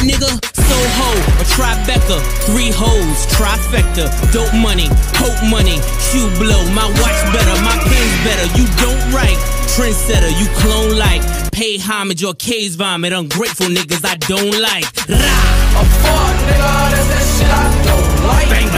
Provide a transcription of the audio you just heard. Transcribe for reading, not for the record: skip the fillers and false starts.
nigga? Soho, a Tribeca, 3 hoes, trifecta, dope money, hope money, shoe blow, my watch better, my pen's better, you don't write, trendsetter, you clone like, pay homage or case vomit, ungrateful niggas I don't like. Rah! A fuck nigga, that's that shit I don't like. Bang.